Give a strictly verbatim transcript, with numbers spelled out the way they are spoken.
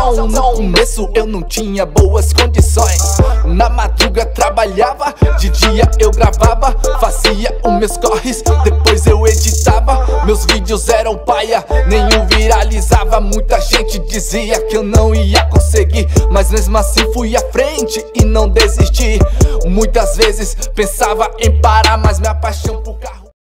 edição. No começo eu não tinha boas condições. Na madruga trabalhava, de dia eu gravava, fazia os meus corres, depois eu editava. Meus vídeos eram paia, nenhum viralizava. Muita gente dizia que eu não ia conseguir, mas mesmo assim fui à frente e não desisti. Muitas vezes pensava em parar, mas minha paixão por carro